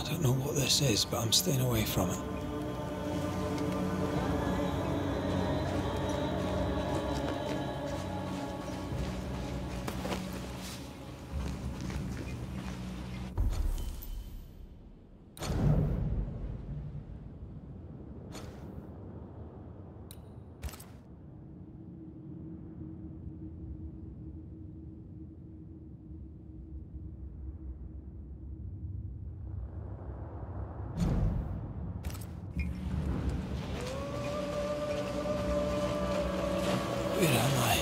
don't know what this is, but I'm staying away from it. Where am I?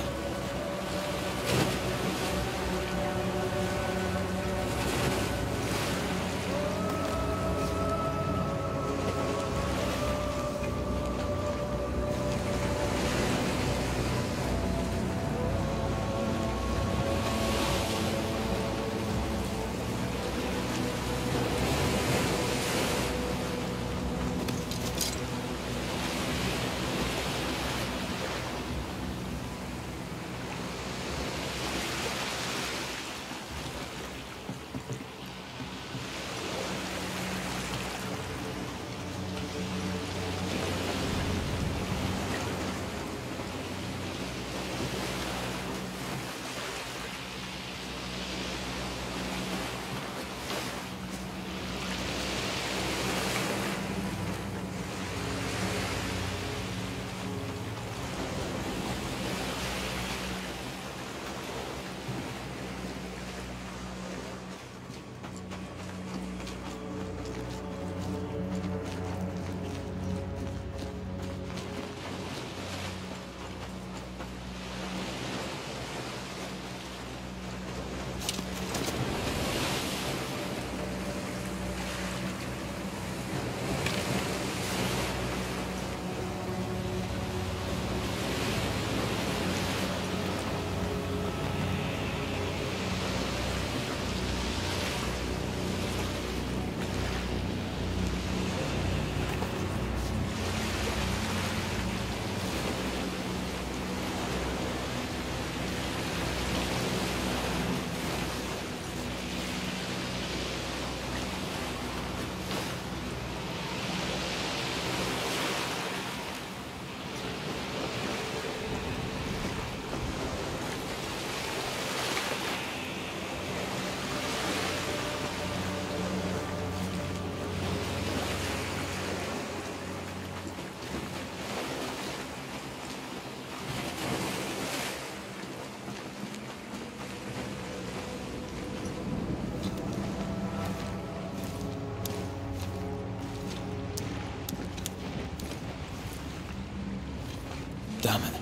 Damn it.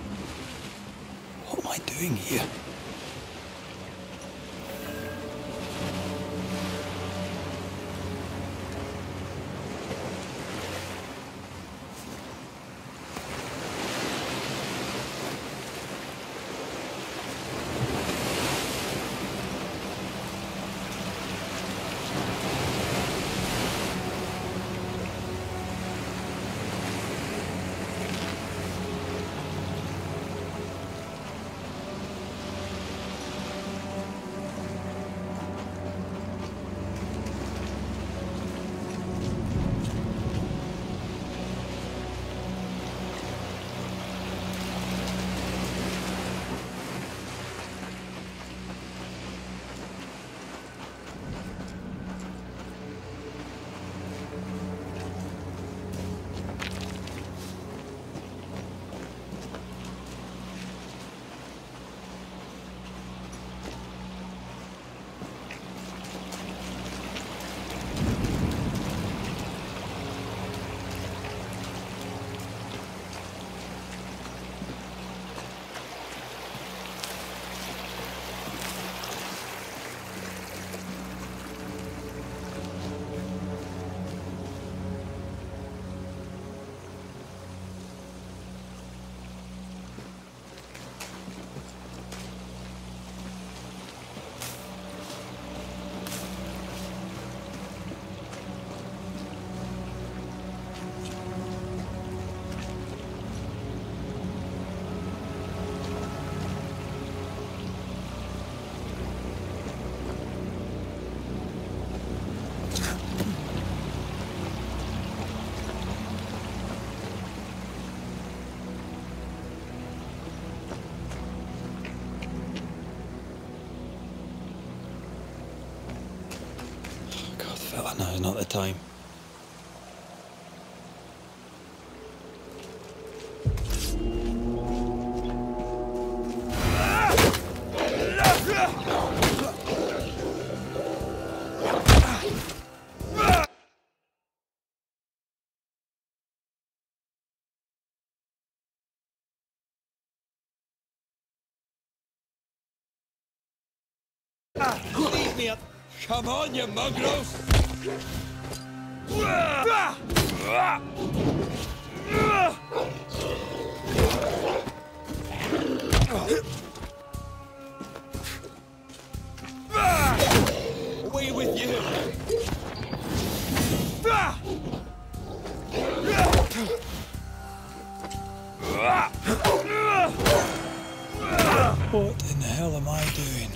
What am I doing here? fella, now's not the time. Leave me up. Come on, you mongrels! Away with you! What in the hell am I doing?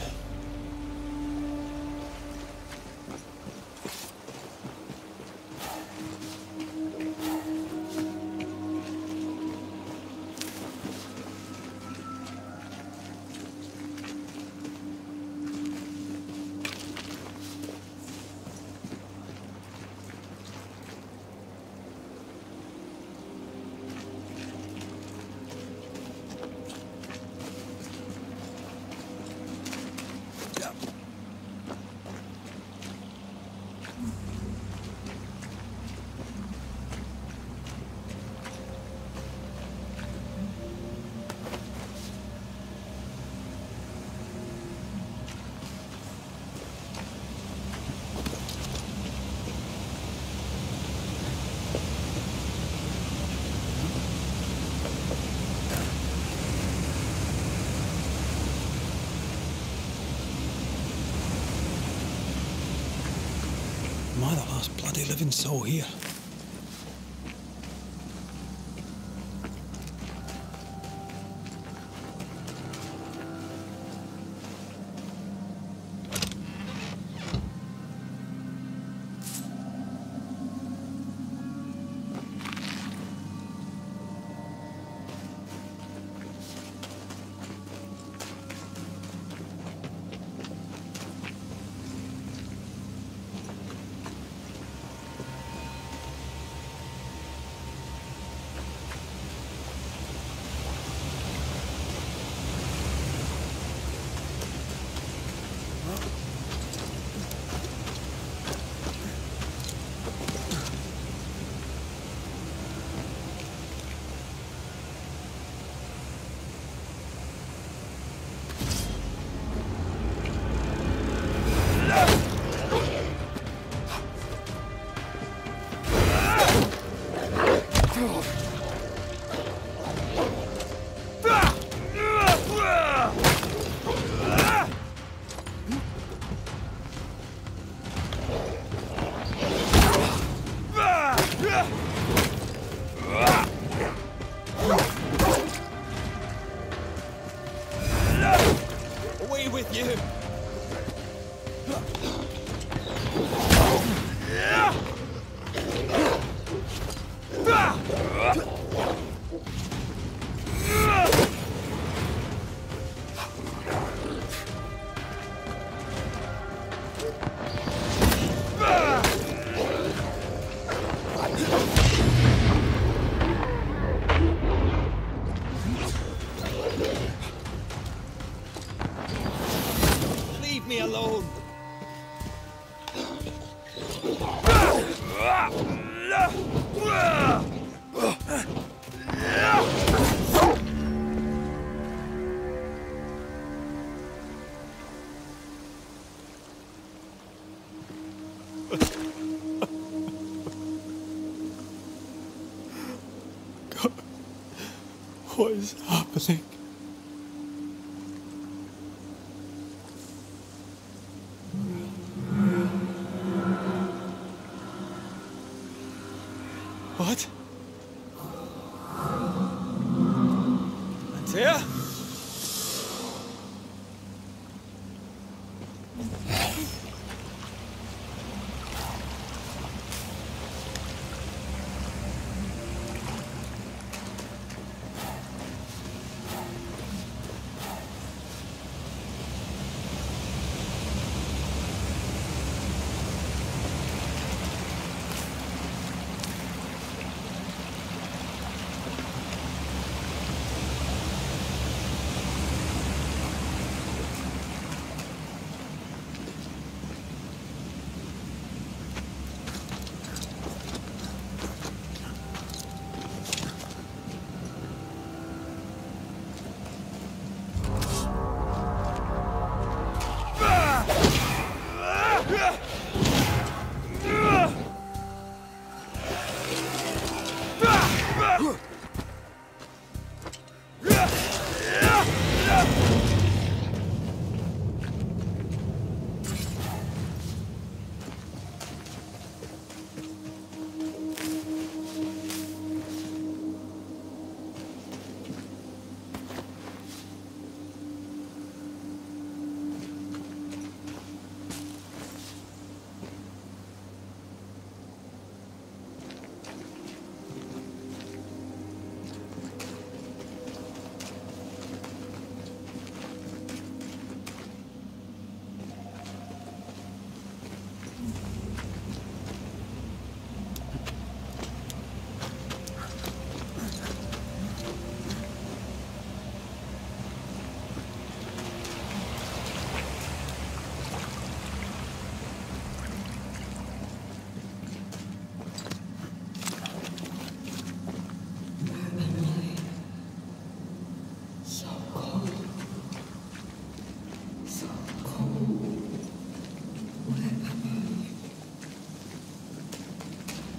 Am I the last bloody living soul here? Away with you! Leave me alone! God, what is happening? What? Antea?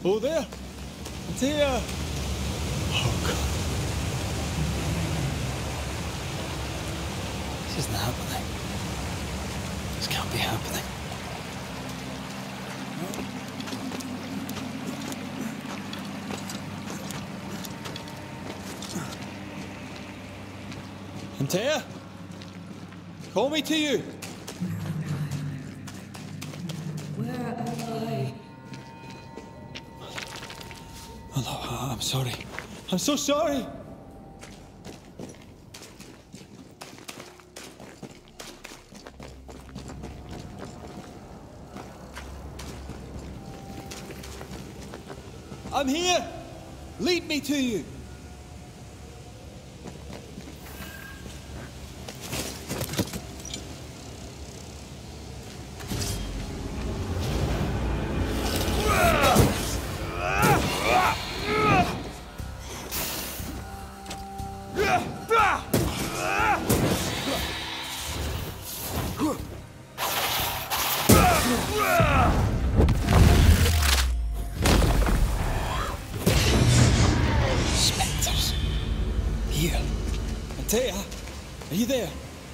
Oh, there! Antea! Oh, God. This isn't happening. This can't be happening. Antea? Call me to you! Where am I? Oh, no, I'm sorry. I'm so sorry! I'm here! Lead me to you! Spectres. Here. Antea, are you there?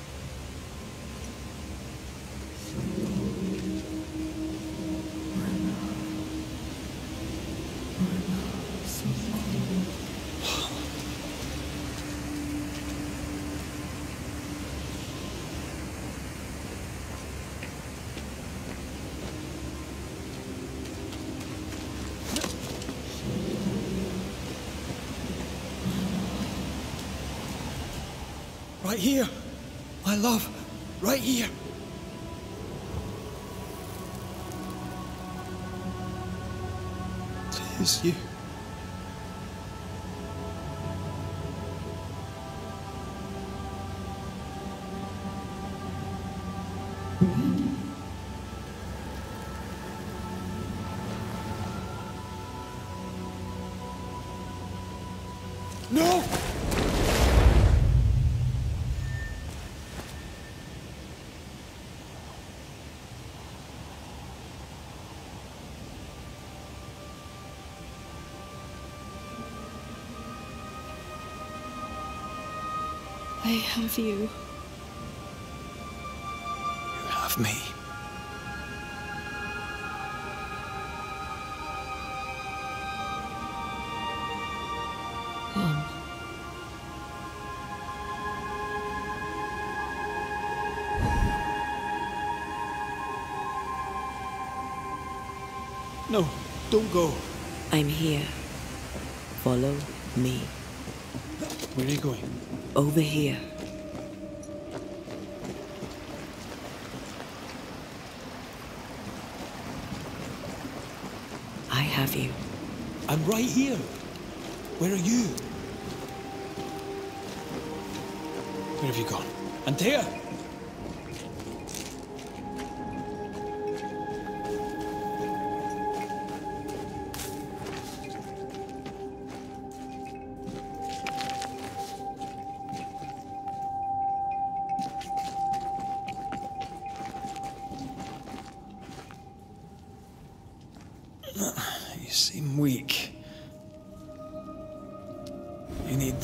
Right here. My love. Right here. It's you. No! I have you. You have me. Come. No, don't go. I'm here. Follow me. Where are you going? Over here. I have you. I'm right here. Where are you? Where have you gone? Antea! You seem weak. You need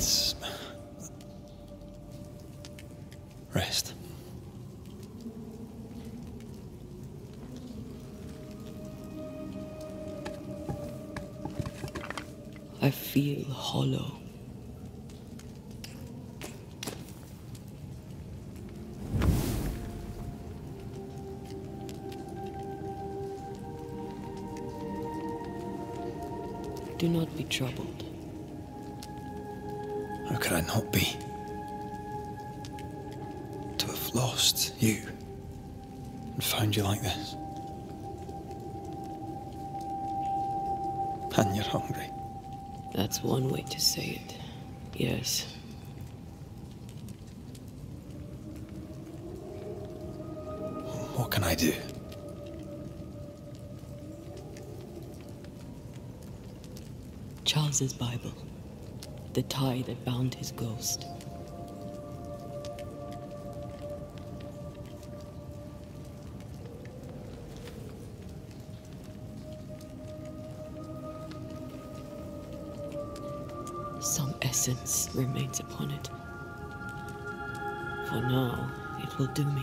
rest. I feel hollow. Do not be troubled. How could I not be? To have lost you and found you like this. And you're hungry. That's one way to say it. Yes. What can I do? Charles's Bible. The tie that bound his ghost. Some essence remains upon it. For now, it will do me.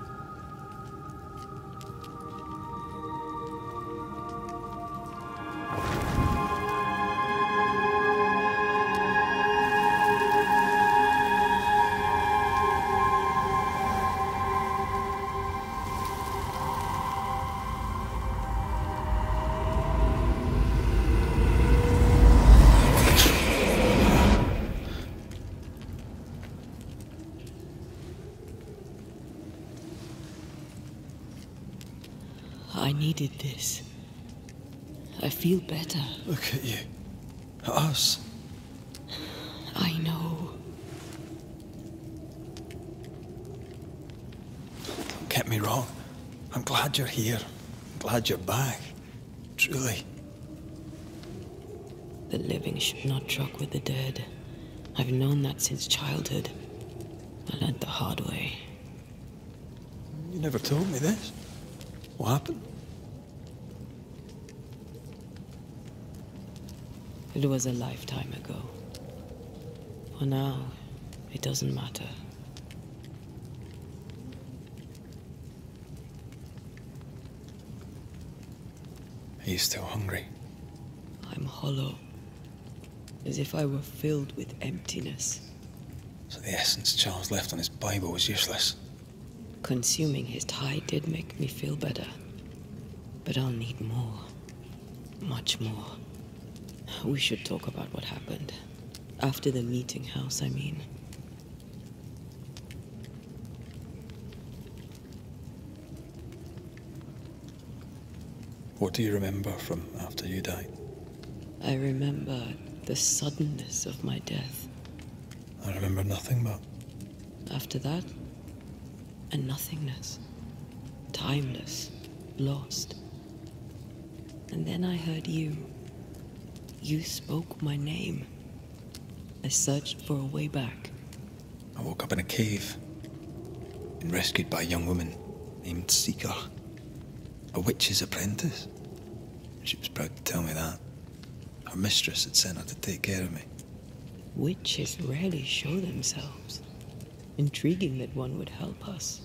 I needed this. I feel better. Look at you. At us. I know. Don't get me wrong. I'm glad you're here. I'm glad you're back. Truly. The living should not truck with the dead. I've known that since childhood. I learned the hard way. You never told me this. What happened? It was a lifetime ago. For now, it doesn't matter. Are you still hungry? I'm hollow, as if I were filled with emptiness. So the essence Charles left on his Bible was useless. Consuming his tide did make me feel better. But I'll need more. Much more. We should talk about what happened. After the meeting house, I mean. What do you remember from after you died? I remember the suddenness of my death. I remember nothing but... After that, a nothingness. Timeless. Lost. And then I heard you. You spoke my name. I searched for a way back. I woke up in a cave. Been rescued by a young woman named Seeker. A witch's apprentice. She was proud to tell me that. Her mistress had sent her to take care of me. Witches rarely show themselves. Intriguing that one would help us.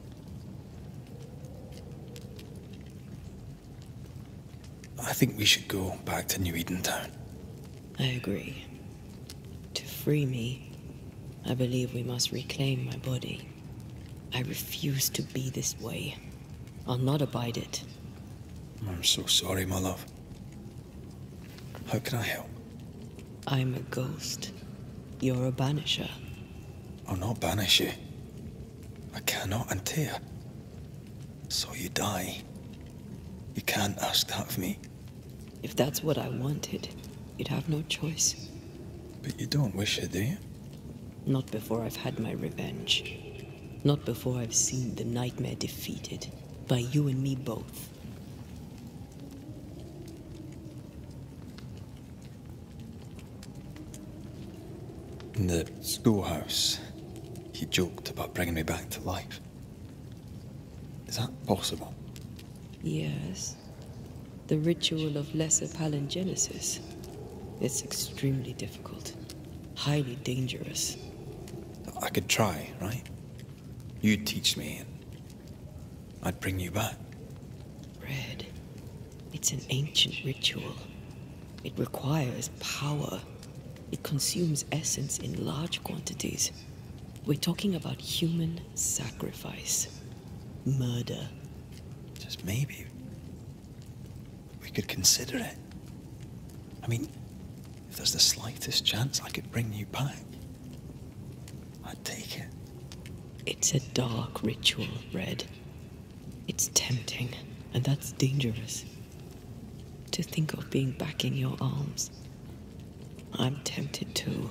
I think we should go back to New Edentown. I agree. To free me, I believe we must reclaim my body. I refuse to be this way. I'll not abide it. I'm so sorry, my love. How can I help? I'm a ghost. You're a banisher. I'll not banish you. I cannot, Antea. So you die. You can't ask that of me. If that's what I wanted, you'd have no choice. But you don't wish it, do you? Not before I've had my revenge. Not before I've seen the nightmare defeated. By you and me both. In the schoolhouse, he joked about bringing me back to life. Is that possible? Yes. The ritual of lesser palingenesis. It's extremely difficult. Highly dangerous. I could try, right? You'd teach me and I'd bring you back. Red. It's an ancient ritual. It requires power. It consumes essence in large quantities. We're talking about human sacrifice. Murder. Just maybe we could consider it. I mean, if there's the slightest chance I could bring you back, I'd take it. It's a dark ritual, Red. It's tempting, and that's dangerous. To think of being back in your arms. I'm tempted too.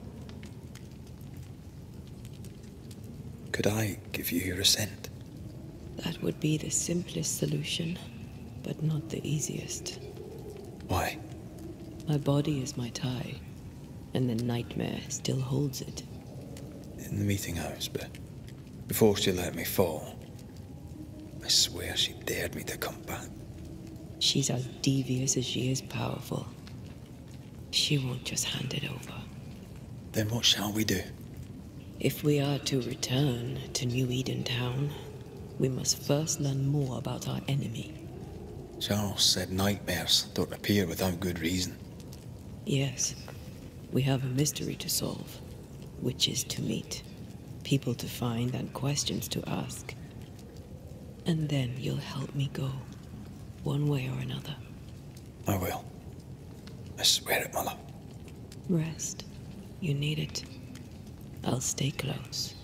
Could I give you your assent? That would be the simplest solution, but not the easiest. Why? My body is my tie, and the nightmare still holds it. In the meeting house, but before she let me fall, I swear she dared me to come back. She's as devious as she is powerful. She won't just hand it over. Then what shall we do? If we are to return to New Eden Town, we must first learn more about our enemy. Charles said nightmares don't appear without good reason. Yes, we have a mystery to solve, witches to meet, people to find, and questions to ask. And then you'll help me go, one way or another. I will. I swear it, Mother. Rest. You need it. I'll stay close.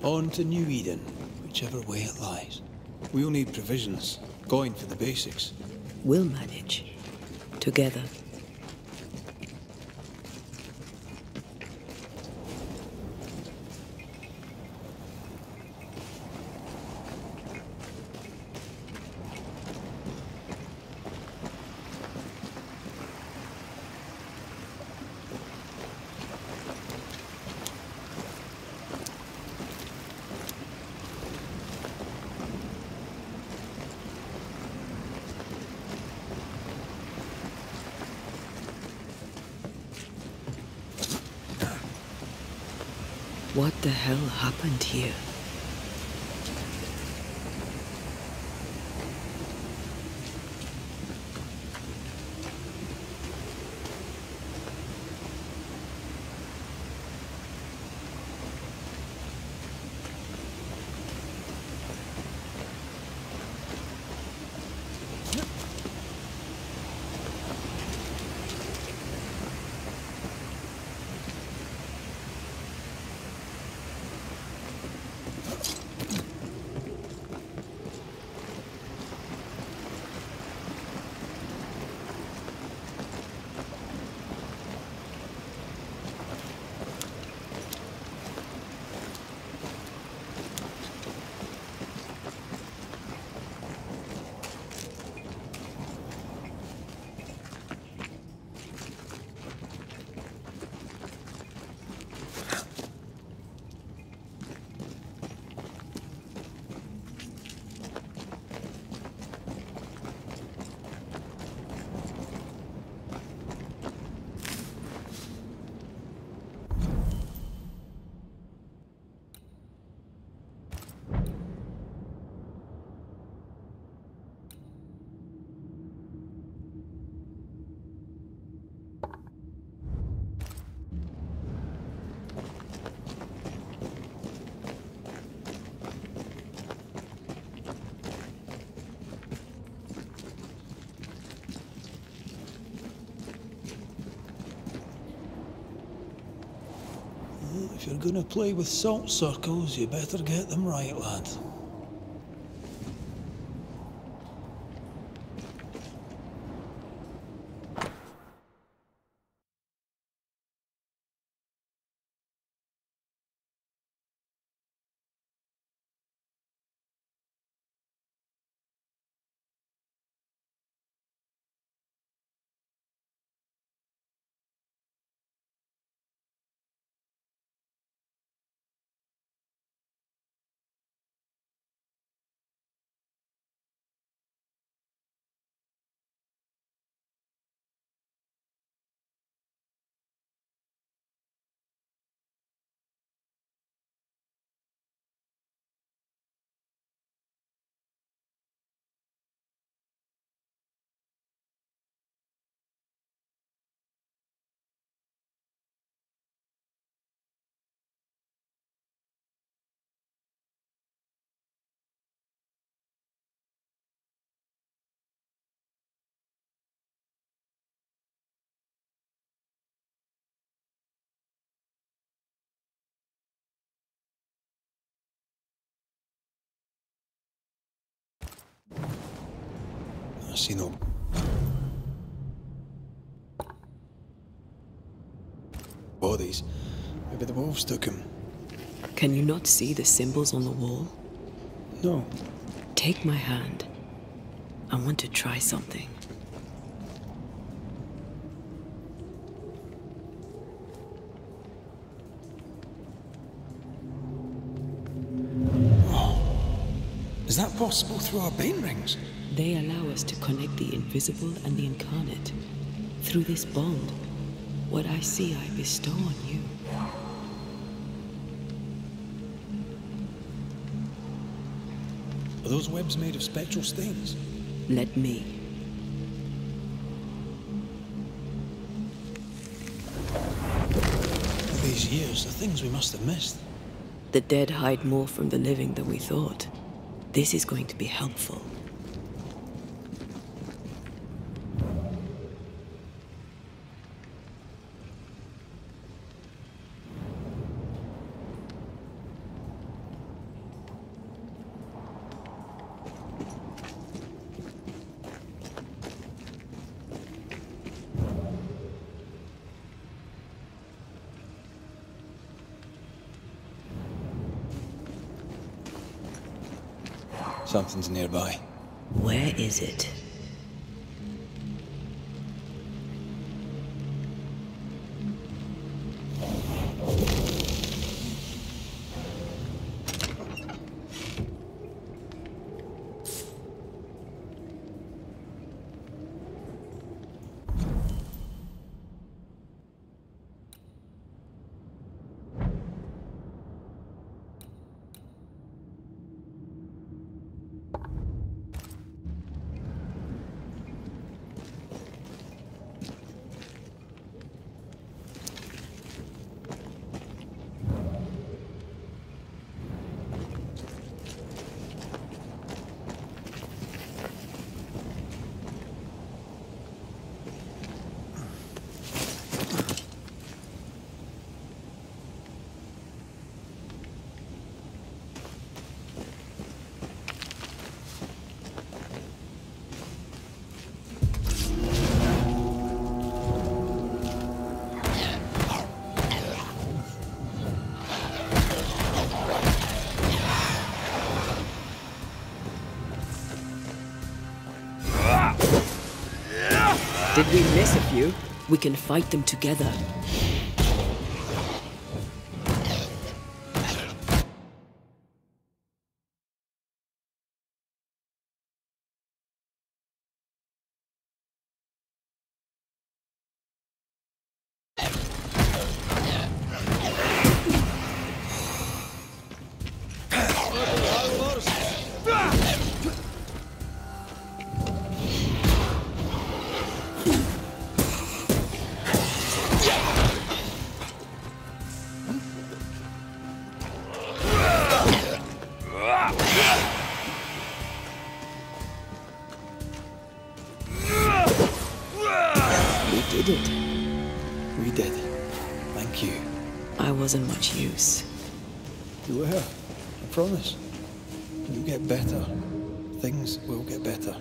On to New Eden, whichever way it lies. We'll need provisions, going for the basics. We'll manage. Together. What the hell happened here? If you're gonna play with salt circles, you better get them right, lad. I see no bodies. Maybe the wolves took him. Can you not see the symbols on the wall? No. Take my hand. I want to try something. Is that possible through our bane rings? They allow us to connect the invisible and the incarnate. Through this bond, what I see I bestow on you. Are those webs made of spectral stains? Let me. These years, the things we must have missed. The dead hide more from the living than we thought. This is going to be helpful. Something's nearby. Where is it? Did we miss a few? We can fight them together. We did it. We did. Thank you. I wasn't much use. You were. I promise. You'll get better. Things will get better.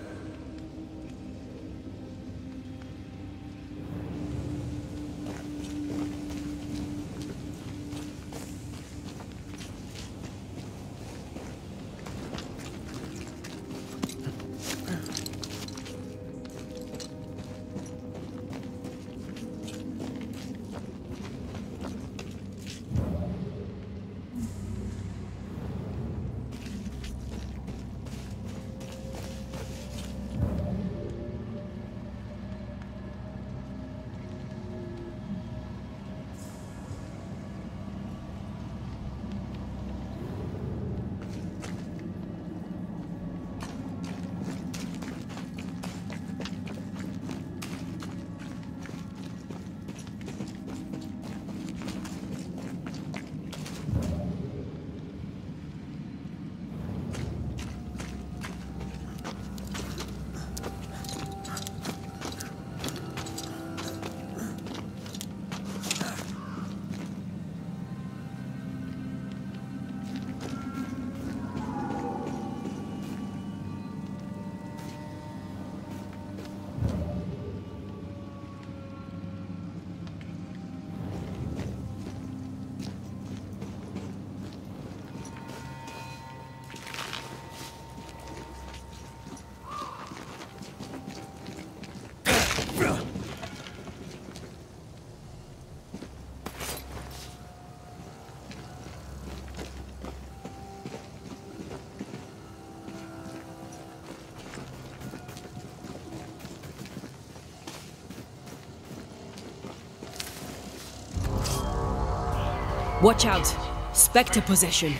Watch out! Spectre possession!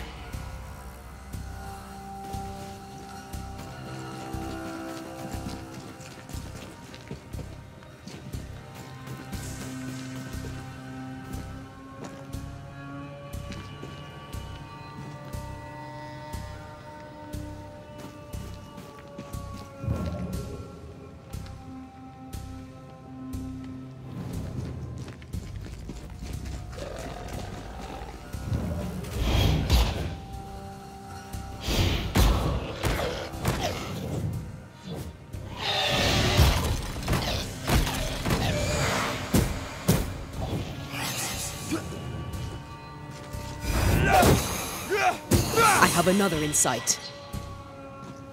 I have another in sight.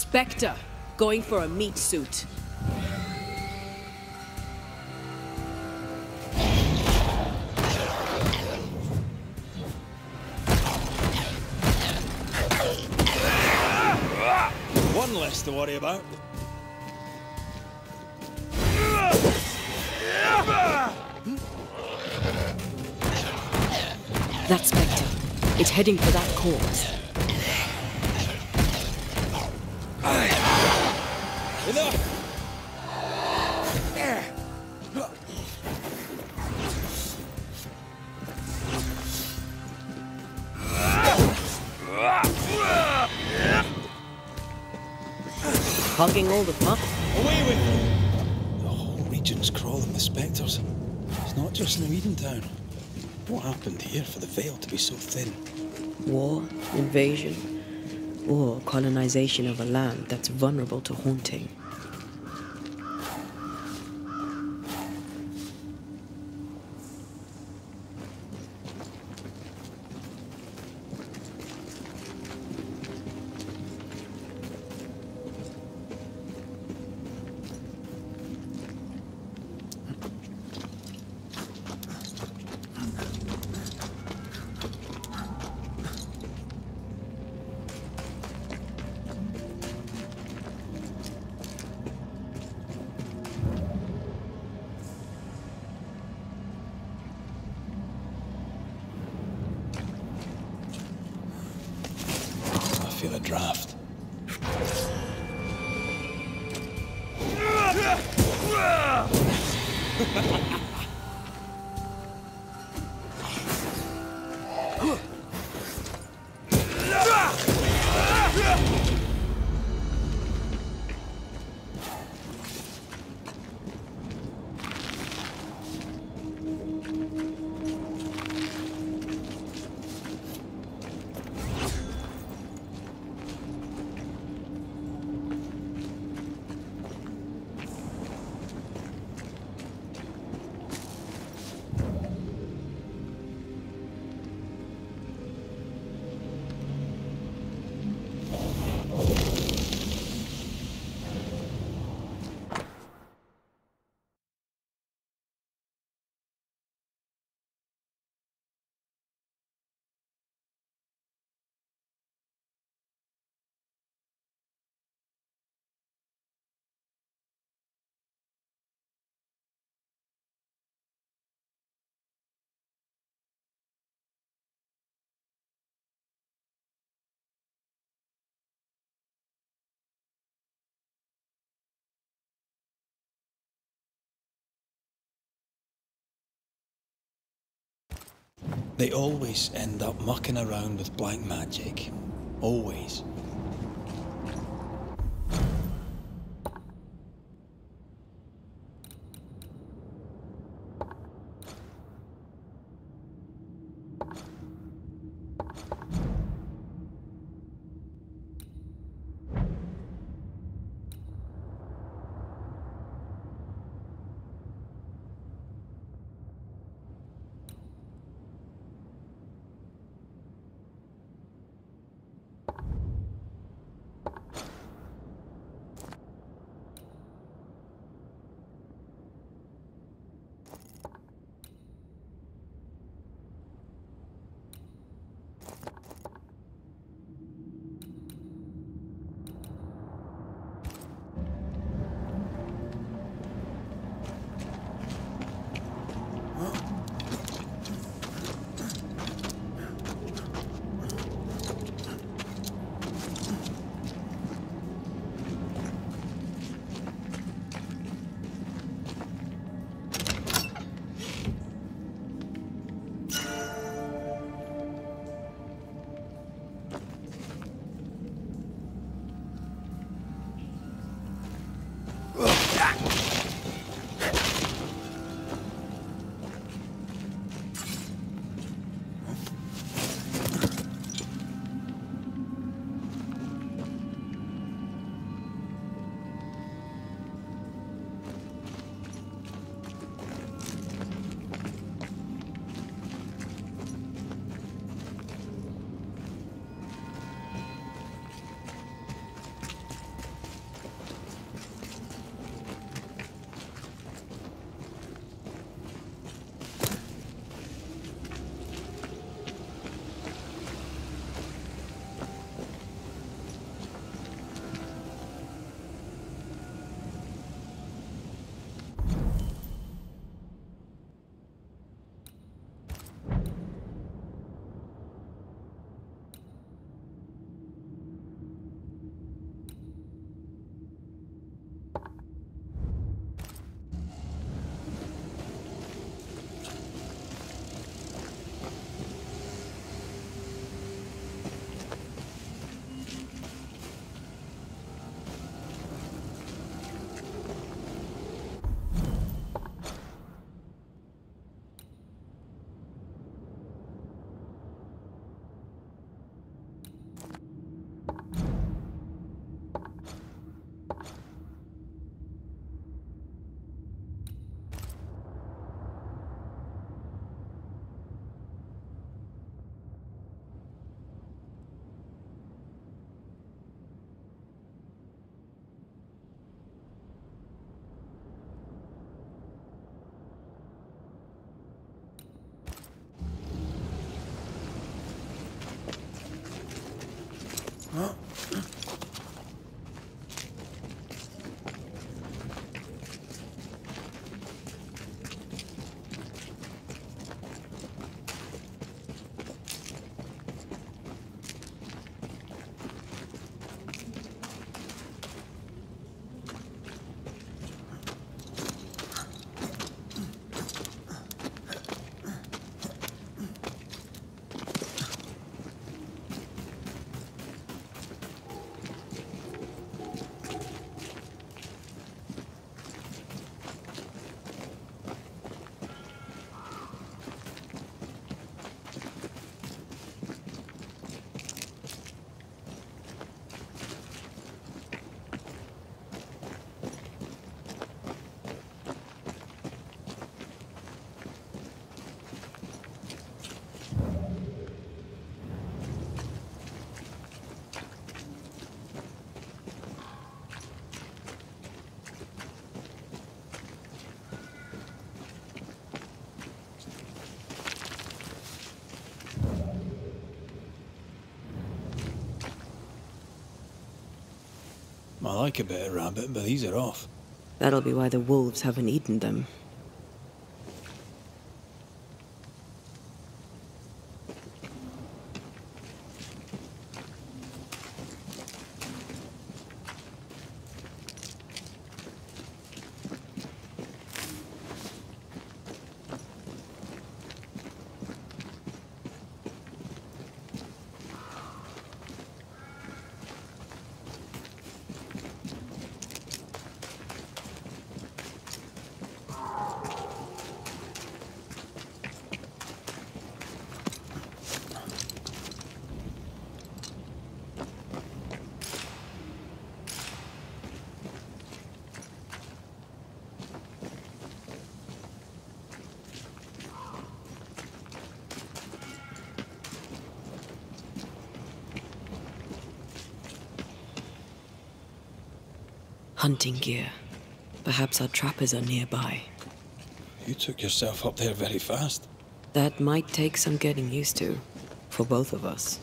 Spectre, going for a meat suit. One less to worry about. That Spectre. It's heading for that corpse. Enough! Hogging all the fun. Away with you! The whole region's crawling with spectres. It's not just in Eden Town. What happened here for the veil to be so thin? War, invasion, or colonization of a land that's vulnerable to haunting. I feel a draft. They always end up mucking around with black magic. Always. I like a bit of rabbit, but these are off. That'll be why the wolves haven't eaten them. Hunting gear. Perhaps our trappers are nearby. You took yourself up there very fast. That might take some getting used to, for both of us.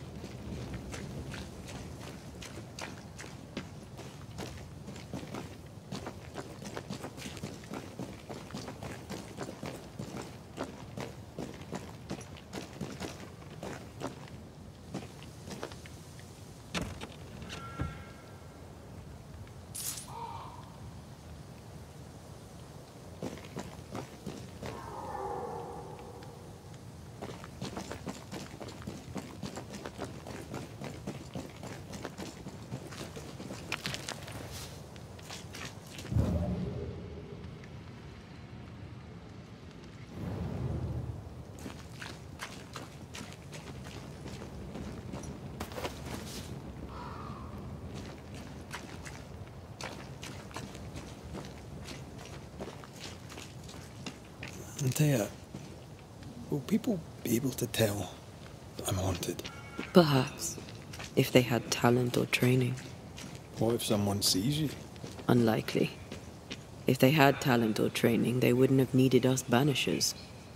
Antea, will people be able to tell that I'm haunted? Perhaps, if they had talent or training. What if someone sees you? Unlikely. If they had talent or training, they wouldn't have needed us Banishers.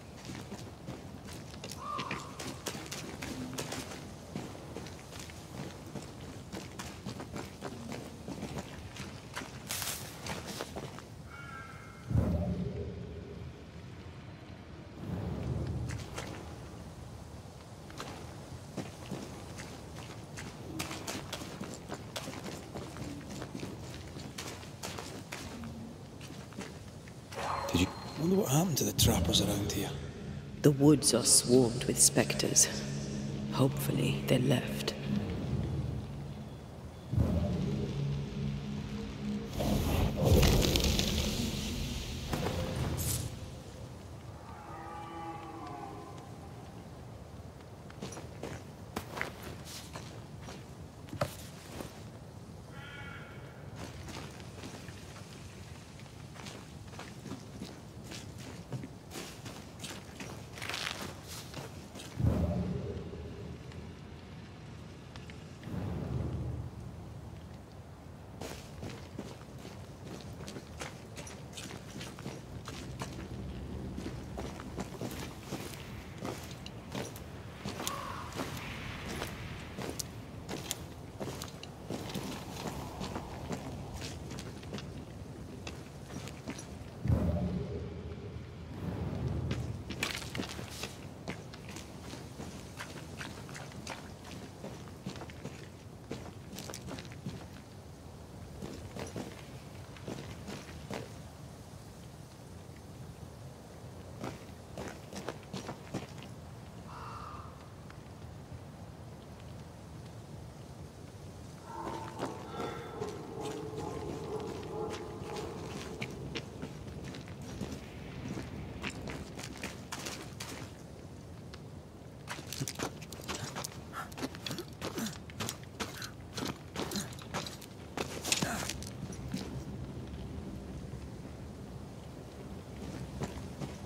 Did you wonder what happened to the trappers around here? The woods are swarmed with specters. Hopefully, they left.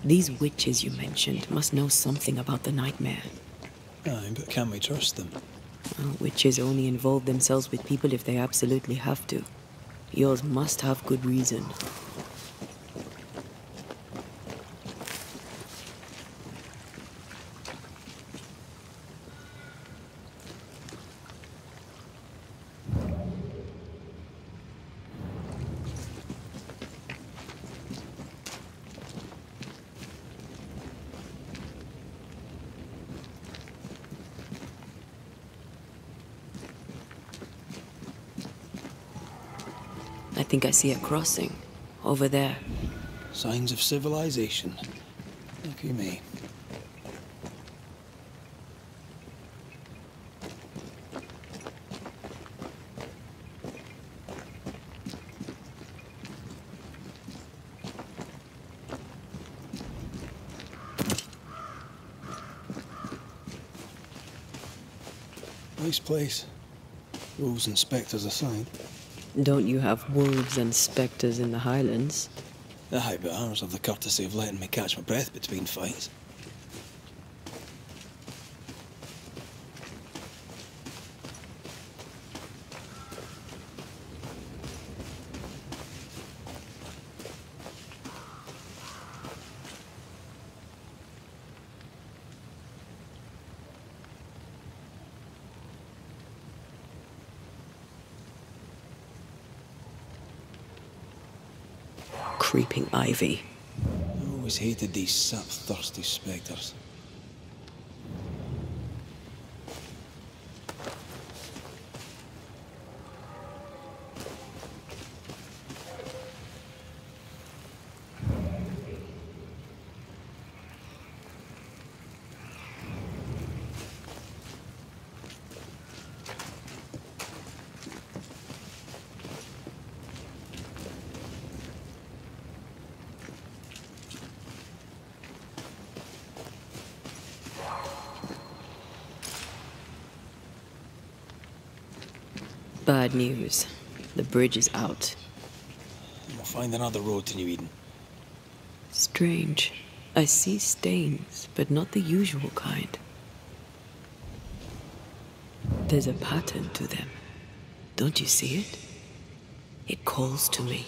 These witches you mentioned must know something about the nightmare. Aye, but can we trust them? Well, witches only involve themselves with people if they absolutely have to. Yours must have good reason. I think I see a crossing. Over there. Signs of civilization. Lucky me. Nice place. Wolves and spectres aside. Don't you have wolves and spectres in the Highlands? Aye, but ours have the courtesy of letting me catch my breath between fights. Creeping ivy. I always hated these sap-thirsty spectres. Bad news. The bridge is out. We'll find another road to New Eden. Strange. I see stains, but not the usual kind. There's a pattern to them. Don't you see it? It calls to me.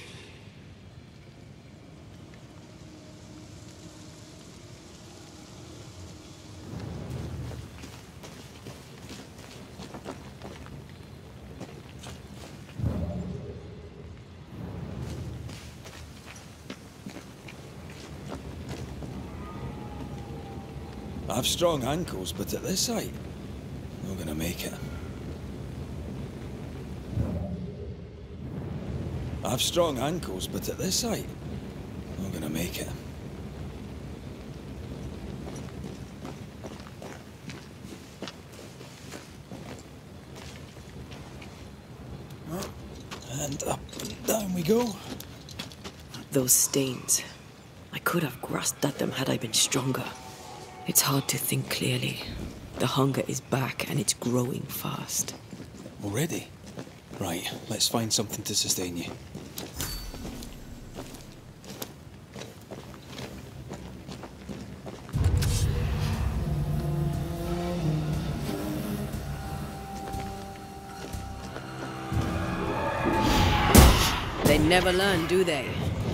I have strong ankles, but at this height, I'm not gonna make it. I have strong ankles, but at this height, I'm not gonna make it. And up and down we go. Those stains. I could have grasped at them had I been stronger. It's hard to think clearly. The hunger is back and it's growing fast. Already? Right, let's find something to sustain you. They never learn, do they?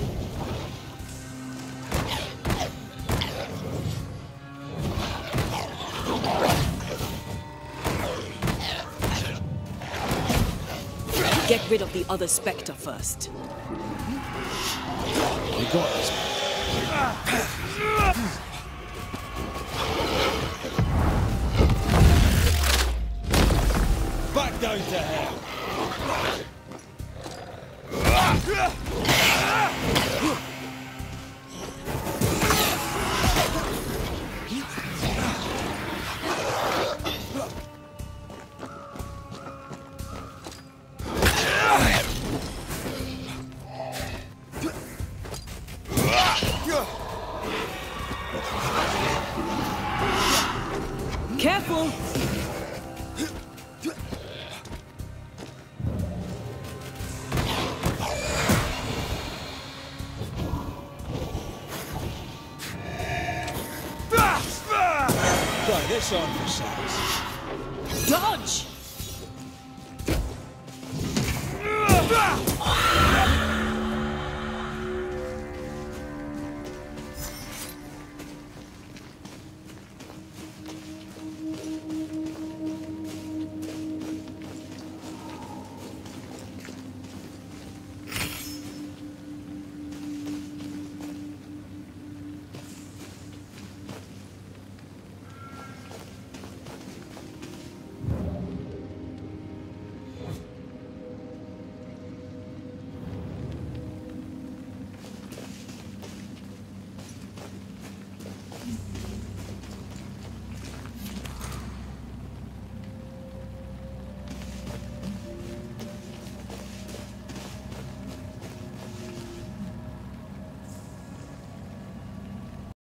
Get rid of the other Spectre first. We got this. Back down to hell. Careful! this on for size. Dodge!